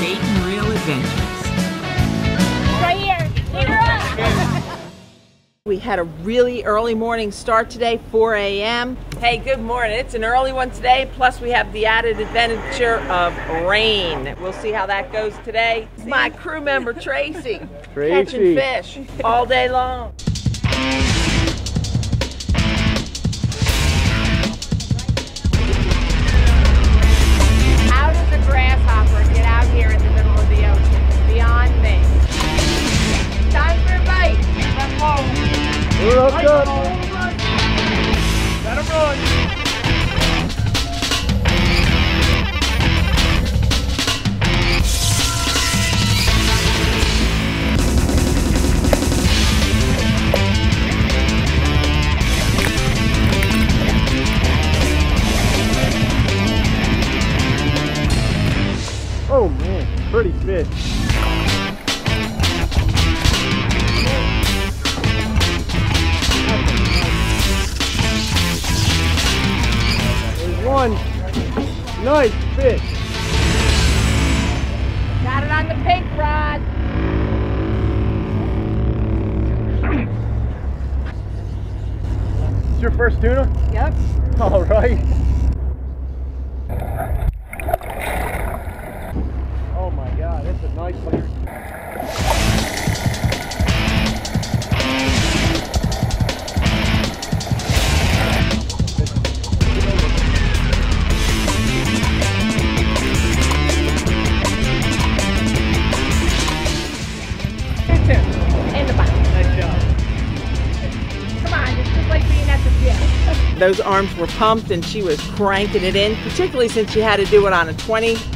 bait and reel adventures. Right here. Lead her up. We had a really early morning start today, 4 a.m. Hey, good morning. It's an early one today, plus we have the added adventure of rain. We'll see how that goes today. My crew member, Tracy. Catching fish all day long. How does a grasshopper get out here in the middle of the ocean? Beyond me. Time for a bite. Let's go. We're up good. Let him run. Oh man, pretty fish. There's one nice fish. Got it on the pink rod. It's your first tuna? Yep. All right. Oh my God, that's a nice one. In the box. Nice job. Come on, it's just like being at the gym. Those arms were pumped and she was cranking it in, particularly since she had to do it on a 20. It's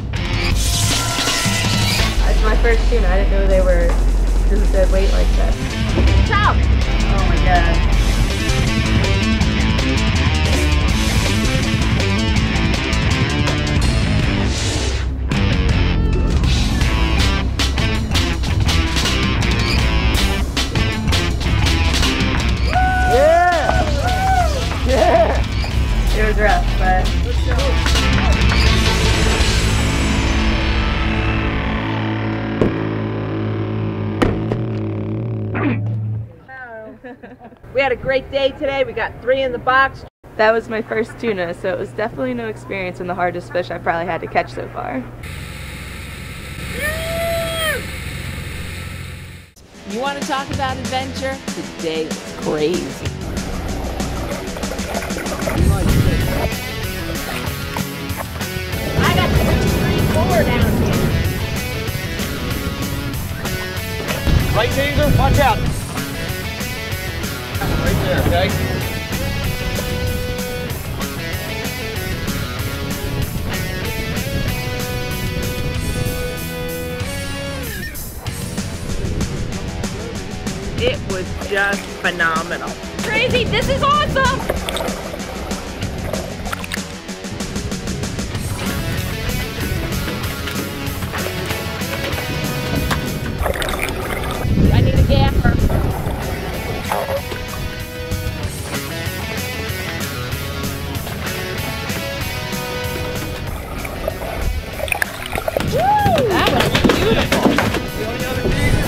my first tuna. I didn't know they were this good weight like this. Stop. Oh my God. Yeah! Yeah! It was rough, but We had a great day today. We got 3 in the box. that was my first tuna, so it was definitely no experience and the hardest fish I probably had to catch so far. You want to talk about adventure? Today was crazy. I got 2, 3, 4 down here. Right, Taser? Watch out. Right there, okay? It was just phenomenal. Crazy, this is awesome. I need a gaffer. Woo! That was beautiful. The only other teaser.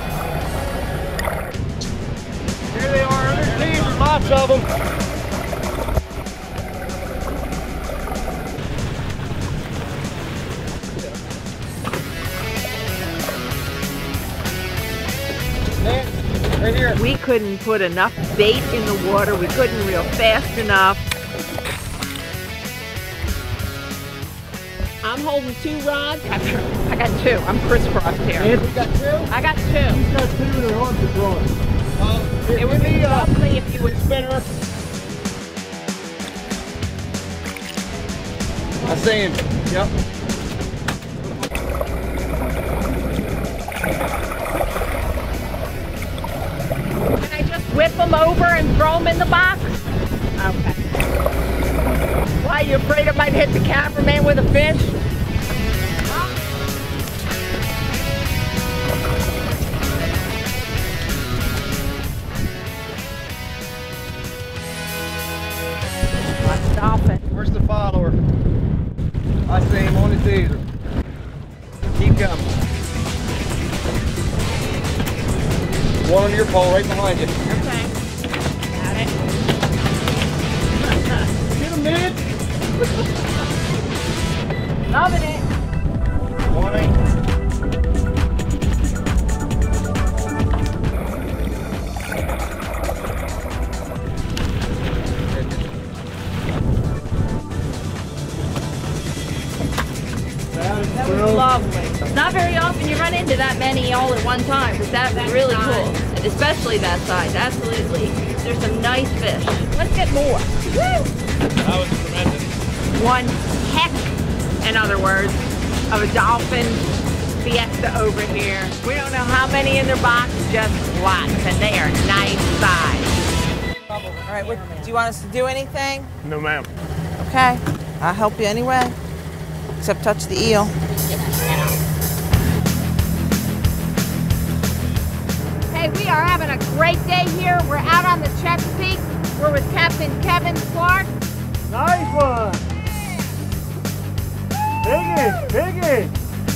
Here they are, other teasers, lots of them. Right here. We couldn't put enough bait in the water. We couldn't reel fast enough. I'm holding 2 rods. I got 2. I'm crisscrossed here. And we got 2? I got 2. She's got 2 and her arms are drawn. It would be lovely if you would spinner. I see him. Yep. Can I just whip them over and throw them in the box? Okay. Why, you afraid it might hit the cameraman with a fish? Dolphin. Where's the follower? I see him on the teaser. Keep going. your pole right behind you. Okay. Got it. Get him, man. Loving it. 20. That was lovely. It's not very often you run into that many all at one time, but that's really cool. Especially that size, absolutely. There's some nice fish. Let's get more. Woo! That was tremendous. One heck, in other words, of a dolphin fiesta over here. We don't know how many in their box, just lots, and they are nice size. All right, do you want us to do anything? No, ma'am. Okay, I'll help you anyway, except touch the eel. Hey, we are having a great day here. We're out on the Chesapeake. We're with Captain Kevin Clark. Nice one. Biggie, biggie.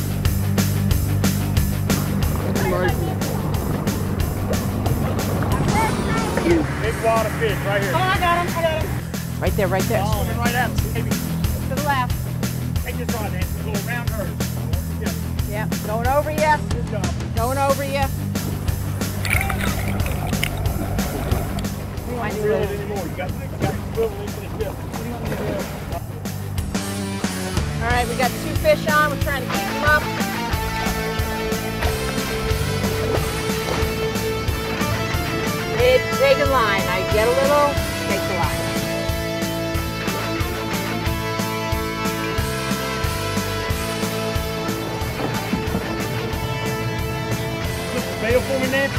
Big water fish right here. Oh, I got him. Right there, right there. Swimming right at us. Maybe. To the left. Take this rod, Nancy. Go around her. Yeah, going over you. Good job. Going over you. You don't reel it anymore. You got to swivel into the tip. What do you want me to do? All right, we got 2 fish on. We're trying to keep them up. Take a line. I get a little, take the line. Put the bail for me, Nancy.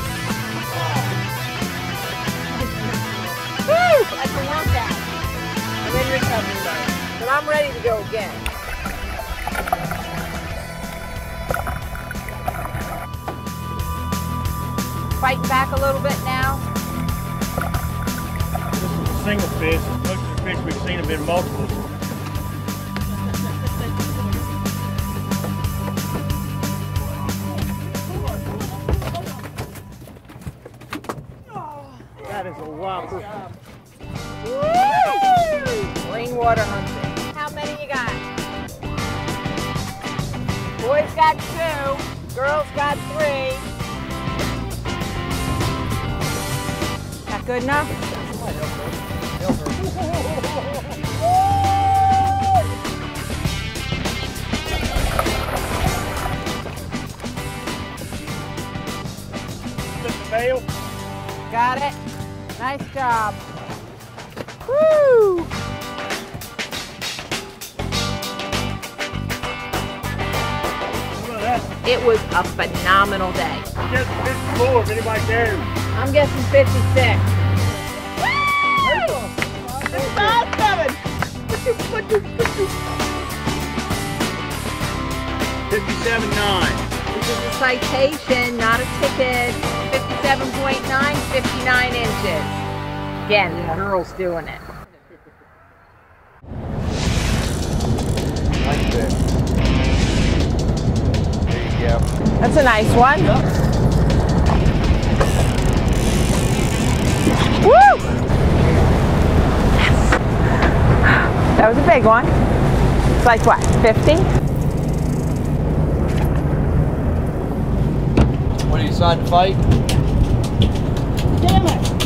Woo! That's a knockout. I'm in recovery mode, but I'm ready to go again. Fighting back a little bit now. This is a single fish. Most of the fish we've seen have been multiples. That is a whopper. Woo! Rainwater hunting. How many you got? Boys got 2, girls got 3. That good enough? Just the bail. Got it. Nice job. Woo! Look at that. It was a phenomenal day. Just 54 if anybody cares. I'm guessing 56. Awesome. 57.9. This is a citation, not a ticket. 57.9, 59 inches. Again, the girl's doing it. Like that. There you go. That's a nice one. Woo! Yes. That was a big one. It's like what, 50? What do you decide to fight? Damn it!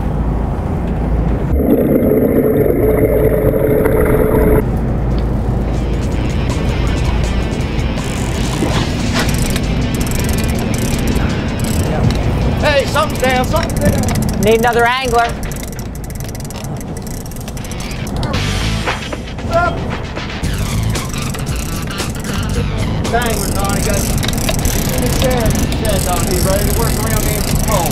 Hey, something's down, something's down. Need another angler. Up. Dangler, Donna, got it there. Yeah, Donna, you ready to work around Nancy's pole?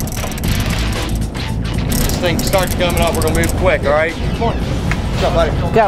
This thing starts coming up, we're gonna move quick, all right? Come on. What's up, buddy? Go.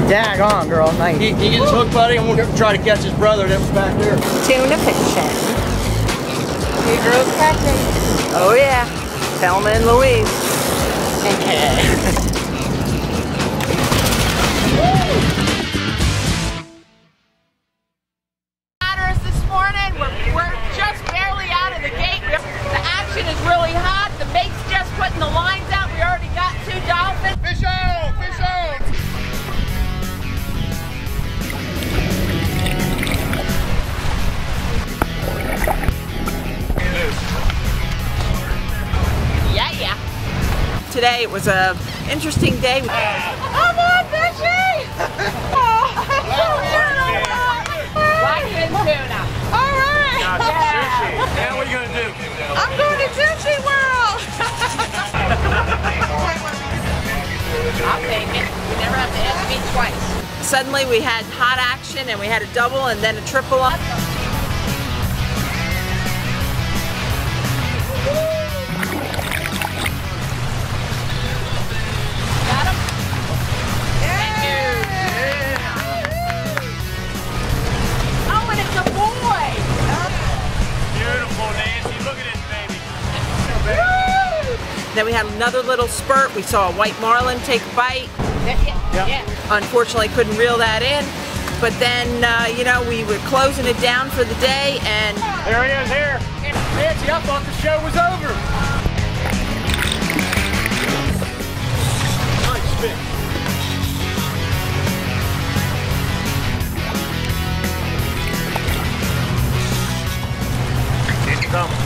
Daggone, girl, nice. He gets his hook, buddy, and we'll try to catch his brother that was back there. Tuna fishing. Hey, girls catching. Oh yeah, Thelma and Louise. This morning, we're just barely out of the gate. The action is really hot. The bait's just putting the lines out. We already got 2 dolphins. Fish on! Fish on! Yeah. Today it was a interesting day. I'm on fishing! Like in tuna. All right. Now what are you gonna do? I'm going to Disney World. I'll take it. You never have to ask me twice. Suddenly we had hot action and we had a double and then a triple up. Got him? Oh, and it's a boy. Beautiful, Nancy. Look at this baby. Then we had another little spurt. We saw a white marlin take a bite. Yeah. Unfortunately, couldn't reel that in. But then, you know, we were closing it down for the day, and There he is here. Nancy, I thought the show was over. Nice fish. He's coming.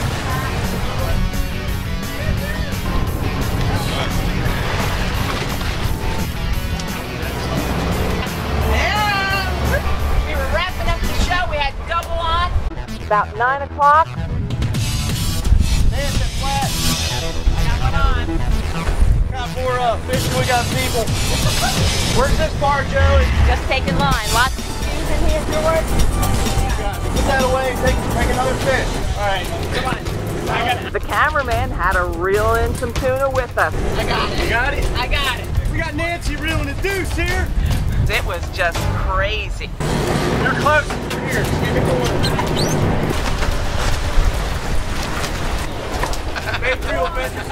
we were wrapping up the show. We had double on. About 9 o'clock. Nancy, flat. I got one on. Got more fishing. We got people. Where's this bar, Joey? Just taking line. Lots of shoes in here, George. Put that away and take another fish. All right, come on. I got it. The cameraman had to reel in some tuna with us. I got it. You got it? I got it. We got Nancy reeling the deuce here. It was just crazy. You're close. Here, give me one. Big reel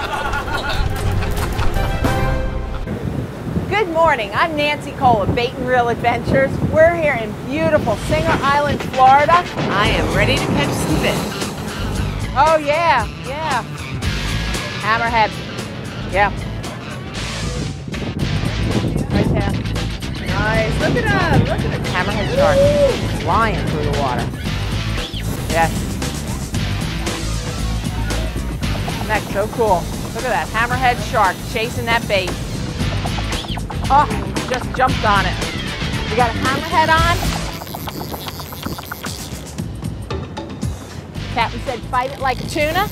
Good morning. I'm Nancy Cole of Bait and Reel Adventures. We're here in beautiful Singer Island, Florida. I am ready to catch some fish. Oh yeah. Hammerhead. Yeah. Right there. Nice. Look at him. Look at the hammerhead shark flying through the water. Yes. That's so cool. Look at that hammerhead shark chasing that bait. Oh, just jumped on it. We got a hammerhead on. Captain said fight it like a tuna.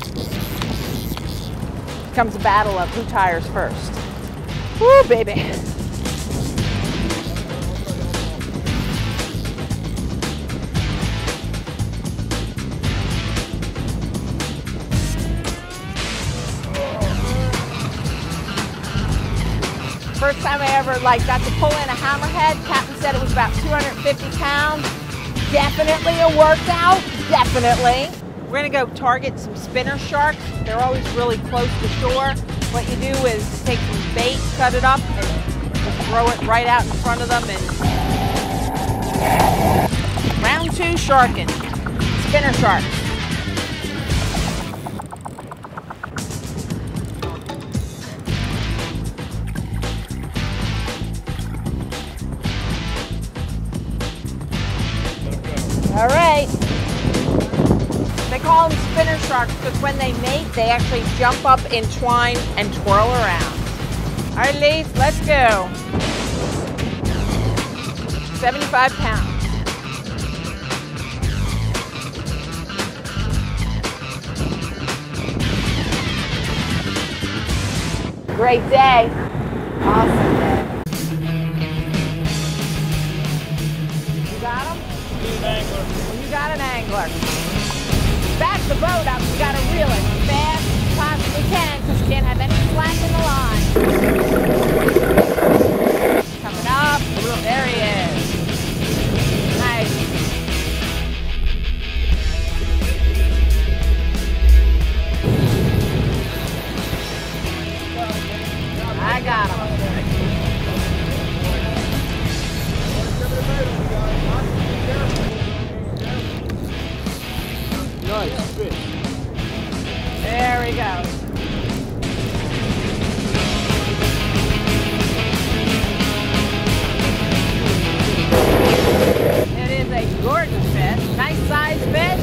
Comes a battle of who tires first. Woo, baby. First time I ever got to pull in a hammerhead. Captain said it was about 250 pounds. Definitely a workout, definitely. We're gonna go target some spinner sharks. They're always really close to shore. What you do is take some bait, cut it up, and just throw it right out in front of them. And round 2 sharking, spinner sharks. All right. They call them spinner sharks because when they mate, they actually jump up, entwine, and twirl around. All right, ladies, let's go. 75 pounds. Great day. Awesome day. You got them? You got an angler. Back the boat up. You got to reel it as fast as you possibly can because you can't have any slack in the line. Coming up. There he I got him. Nice fish. There he goes. It is a gorgeous fish. Nice sized fish.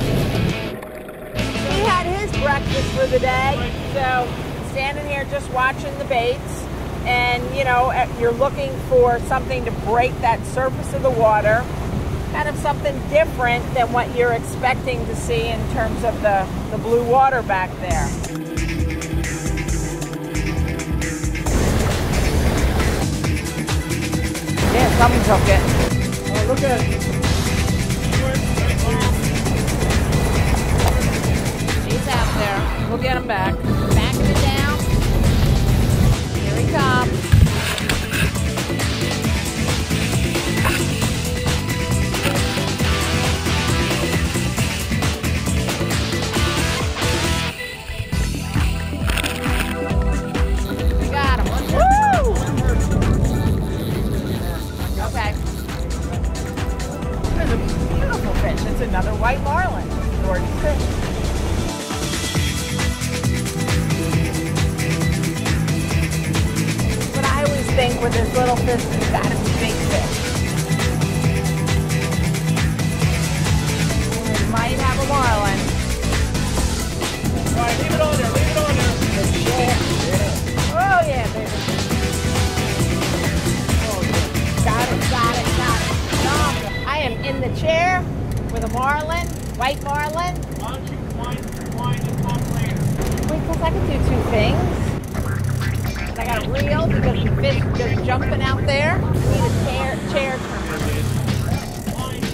He had his breakfast for the day, so standing here just watching the baits, and you know, you're looking for something to break that surface of the water, kind of something different than what you're expecting to see in terms of the blue water back there. Yeah, someone took it. Oh, look at it. He's out there. We'll get him back. Backing it down. Here he comes. We got him. Woo! Okay. It's a beautiful fish. It's another white marlin. Gorgeous fish. But I always think with this little fish, it's got to be big fish. We might have a marlin. All right, leave it on there. Leave it on there. Oh yeah, baby. Got it, got it, got it. I am in the chair with a marlin, white marlin. Why don't you wind and talk later? Because I can do two things. And I got a reel because the fish goes jumping out there. I need a chair turn. Wind.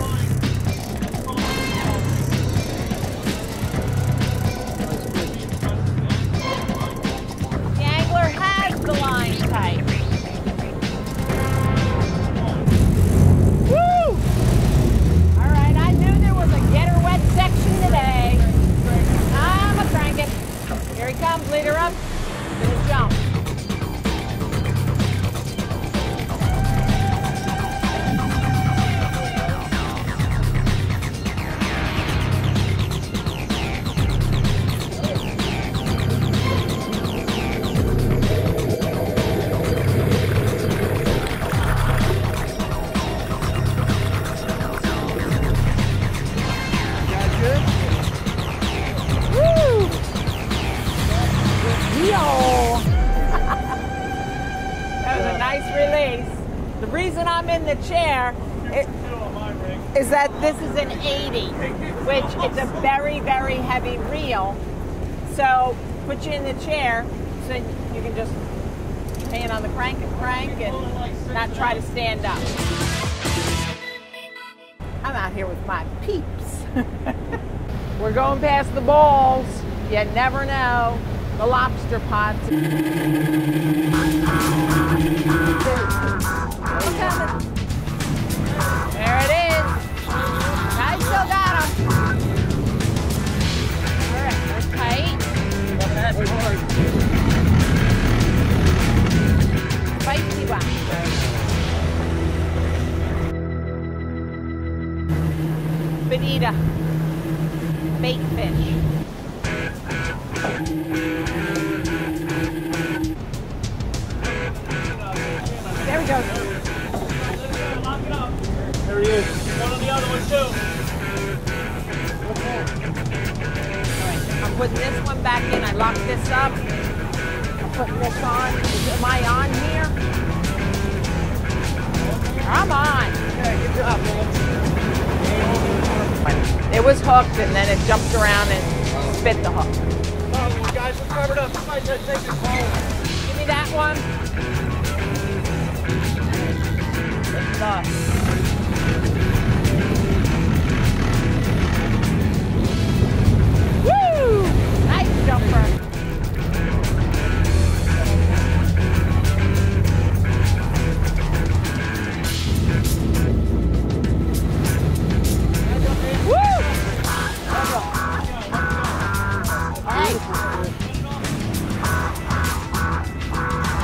The angler has the line tight. Woo! All right, I knew there was a get her wet section today. I'm a crank it. Here he comes, lead her up. Gonna jump. That was a nice release. The reason I'm in the chair is that this is an 80, which it's a very, very heavy reel. So put you in the chair so you can just hand on the crank and not try to stand up. I'm out here with my peeps. We're going past the balls. You never know. The lobster pots. There it is. I still got him. All right, they're tight. Spicy one. Bonita. Bait fish. There we go. There he is. One on the other one, too. I'm putting this one back in. I locked this up. I'm putting this on. Am I on here? I'm on. Okay, good job, man. It was hooked and then it jumped around and spit the hook. Oh, guys, we're covered up. Somebody said take this home. Give me that one. Lift up. Woo! Nice jumper. Woo! All right.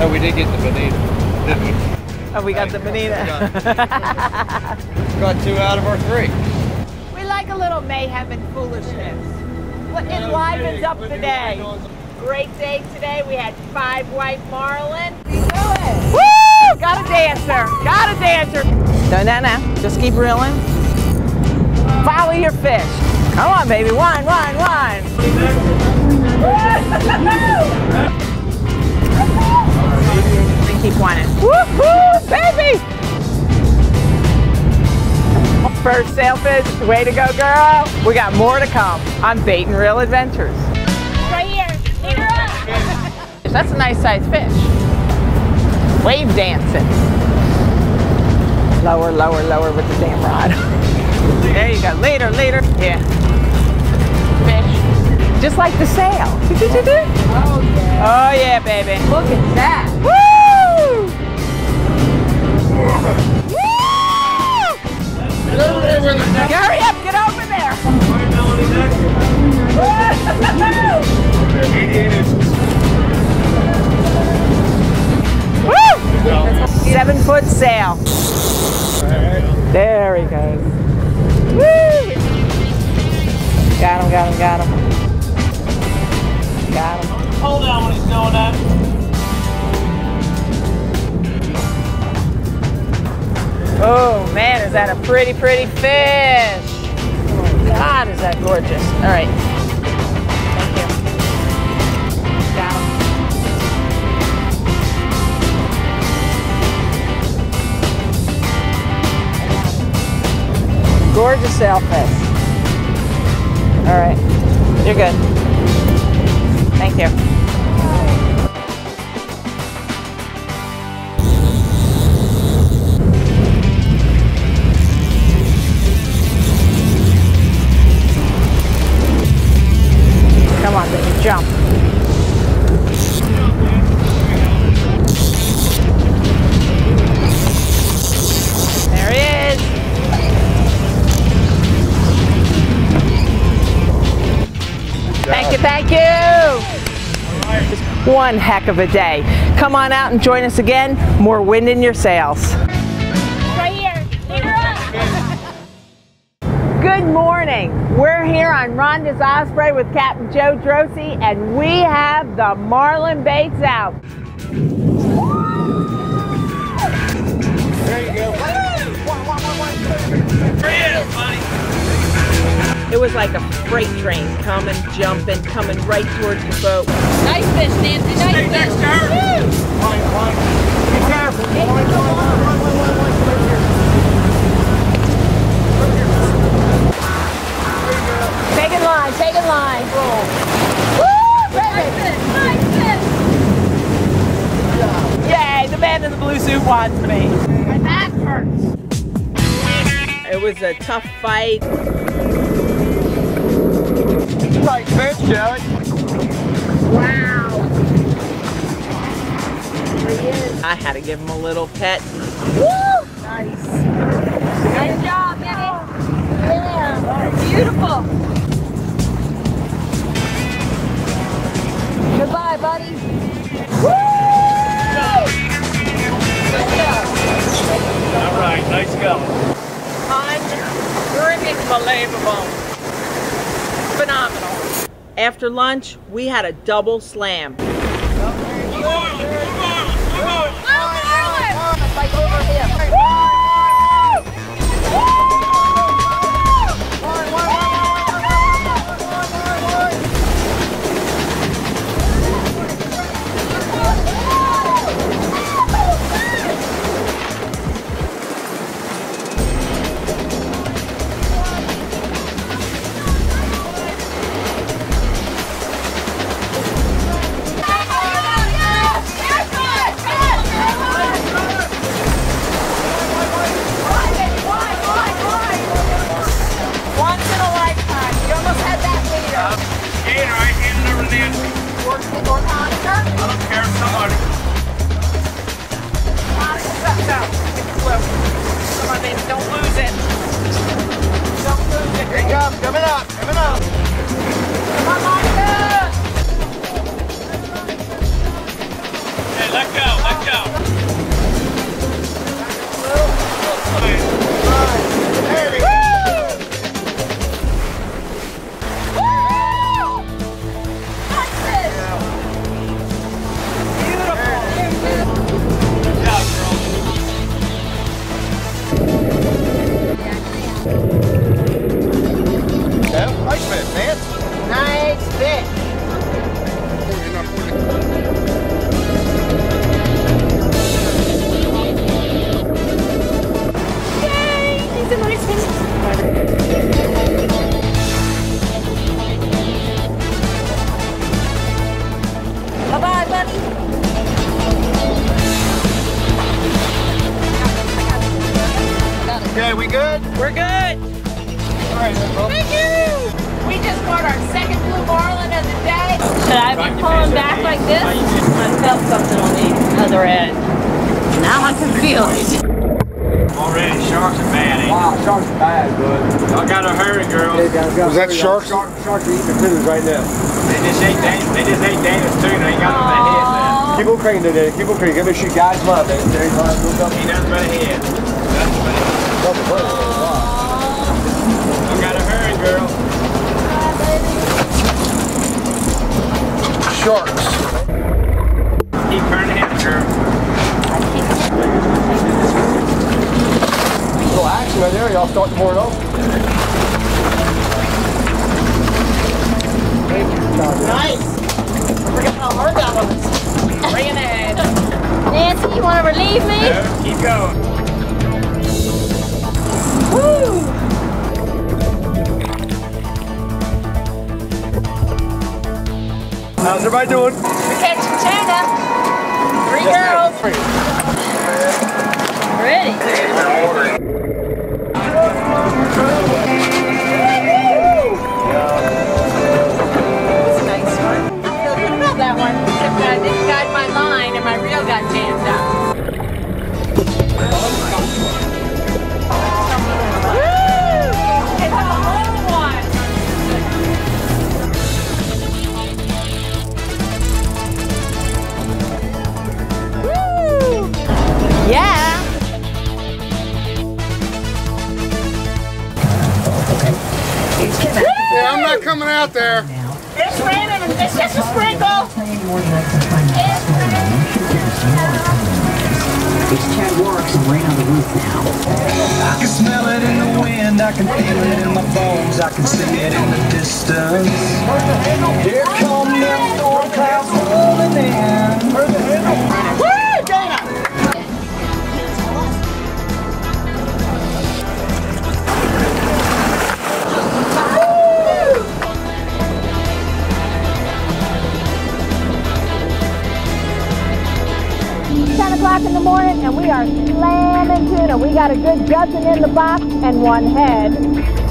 Oh, we did get the bonita, didn't we? Oh, we got the bonita. Got 2 out of our 3. We like a little mayhem and foolishness. What enlivens up the day? Great day today. We had 5 white marlin. Woo! Got a dancer. Got a dancer. No. Just keep reeling. Follow your fish. Come on, baby. Whine. Keep whining. Woo-hoo, baby! First sailfish. Way to go, girl. We got more to come on Bait and Reel Adventures. Right here. Lead her up. That's a nice sized fish. Wave dancing. Lower with the damn rod. There you go. Later. Yeah. Fish. Just like the sail. Oh yeah. Oh yeah, baby. Look at that. Woo! Hurry up, get over there. Woo! 7-foot sail. There he goes. Woo! Got him. Hold on when he's doing that. Oh man, is that a pretty fish? God, is that gorgeous. All right. Thank you. Got him. Gorgeous sailfish. All right. You're good. Thank you. Come on, baby, jump. There he is. Thank you. Just one heck of a day. Come on out and join us again. More wind in your sails. Right here. Lead her up. Good morning. We're here on Rhonda's Osprey with Captain Joe Drosy, and we have the marlin baits out. There you go. It was like a freight train coming, jumping, coming right towards the boat. Nice fish, Nancy. Nice fish. Woo! Be careful. Taking line. Woo, baby. Nice fish. Yay, the man in the blue suit wants me. My back hurts. It was a tough fight. Tight fish, Joey. Wow. I had to give him a little pet. Woo! Nice. Nice job, Benny. Yeah. Beautiful. Goodbye, buddy. Woo! All right, nice going. Unbelievable. Phenomenal. After lunch, we had a double slam. Like over here. Coming up. Come on, Manteo! Hey, let go. Nice fish. Nice fish. Yay! He's a nice fish. Bye-bye, buddy. Okay, we good? We're good. All right, then, bro. Thank you. We just caught our second blue marlin of the day. Should I be pulling back like this? I felt something on the other end. Now I can feel it. Already, sharks are bad, ain't Wow, sharks are bad, bud. they? Y'all gotta hurry, girls. Was that sharks? Sharks are eating the tunas right now. They just ate Dayna's tuna. They got them in the head now. Keep on cranking today. Keep on cranking. Give me a shoot, guys. Come on, man. There you go. Ain't nothing but a head. Nothing but a head. Y'all gotta hurry, girls. Sharks. Keep turning him, girl. Little action right there. Y'all start the morning off. Nice. Forgot how hard that was. Bring it ahead. Nancy, you want to relieve me? No, keep going. Woo! How's everybody doing? We're catching tuna. 3 girls. Ready. That's a nice one. I feel good about that one. Except that I didn't guide my line and my reel got jammed up. Woo! It's a whole one. Woo! Yeah. Yeah, I'm not coming out there. It's raining. It's just a sprinkle. Each cat works and rain on the roof now. I can smell it in the wind, I can feel it in my bones, I can see it in the distance. Here come them storm clouds rolling in. Woo, Dayna! It's 10 o'clock in the morning and we are slamming tuna. We got a good dozen in the box and 1 head.